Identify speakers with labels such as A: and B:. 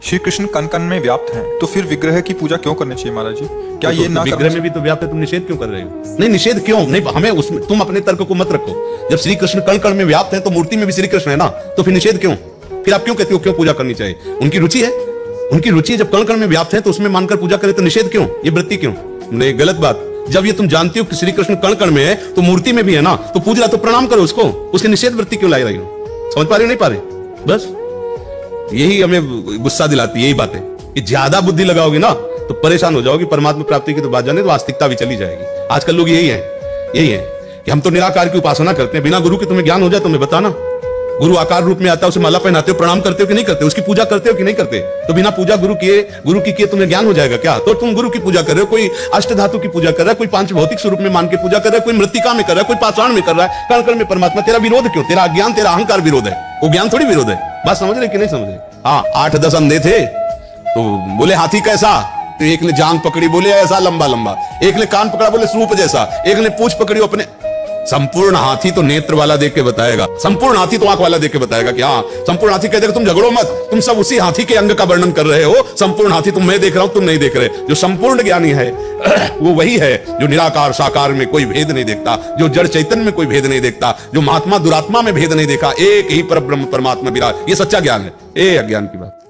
A: श्री कृष्ण कण कण में व्याप्त हैं, तो फिर विग्रह की पूजा क्यों करनी चाहिए महाराज जी? क्या ये ना
B: विग्रह में भी तो व्याप्त है, तुम निषेध क्यों कर रहे हो? नहीं, निषेध क्यों नहीं, हमें उसमें तुम अपने तर्क को मत रखो। जब श्री कृष्ण कण कण में व्याप्त है तो मूर्ति में भी श्री कृष्ण है ना, तो फिर निषेध क्यों? फिर आप क्यों कहते हो क्यों पूजा करनी चाहिए? उनकी रुचि है, उनकी रुचि जब कण कण में व्याप्त है तो उसमें मानकर पूजा करे तो निषेध क्यों? ये वृत्ति क्यों? नहीं, गलत बात। जब ये तुम जानती हो कि श्री कृष्ण कण कण में है तो मूर्ति में भी है ना, तो पूजा तो प्रणाम करो उसको, उसकी निषेध वृत्ति क्यों लाई रही हो? समझ पा रहे हो नहीं पा रहे? बस यही हमें गुस्सा दिलाती है, यही बात है कि ज्यादा बुद्धि लगाओगे ना तो परेशान हो जाओगे। परमात्मा प्राप्ति की तो बात जाने तो आस्तिकता भी चली जाएगी। आजकल लोग यही है कि हम तो निराकार की उपासना करते हैं, बिना गुरु के तुम्हें ज्ञान हो जाए तो मैं बताना। गुरु आकार रूप में आता है, उसे माला पहनाते हो, प्रणाम करते हो कि नहीं करते, उसकी पूजा करते हो कि नहीं करते? तो बिना पूजा गुरु की किए तुम्हें ज्ञान हो जाएगा क्या? तो तुम गुरु की पूजा कर रहे हो, कोई अष्ट धातु की पूजा कर रहा है, कोई पांच भौतिक स्वरूप में मान के पूजा कर रहा है, कोई मृत्तिका में कर रहा है, कोई पाषाण में कर रहा है, कण कण में परमात्मा। तेरा विरोध क्यों? तेरा अज्ञान, तेरा अहंकार विरोध है, वो ज्ञान थोड़ी विरोध है। बात समझ रहे कि नहीं समझ रहे? हाँ, 8-10 अंधे थे तो बोले हाथी कैसा, तो एक ने जांग पकड़ी बोले ऐसा लंबा लंबा, एक ने कान पकड़ा बोले सूप जैसा, एक ने पूंछ पकड़ी अपने। संपूर्ण हाथी तो नेत्र वाला देख के बताएगा, संपूर्ण हाथी तो आंख वाला देख के बताएगा कि हाँ संपूर्ण हाथी कह देगा तुम झगड़ो मत, तुम सब उसी हाथी के अंग का वर्णन कर रहे हो। संपूर्ण हाथी तुम मैं देख रहा हूं, तुम नहीं देख रहे। जो संपूर्ण ज्ञानी है वो वही है जो निराकार साकार में कोई भेद नहीं देखता, जो जड़ चैतन्य में कोई भेद नहीं देखता, जो महात्मा दुरात्मा में भेद नहीं देखा, एक ही परब्रह्म परमात्मा विराज। ये सच्चा ज्ञान है, ये अज्ञान की बात।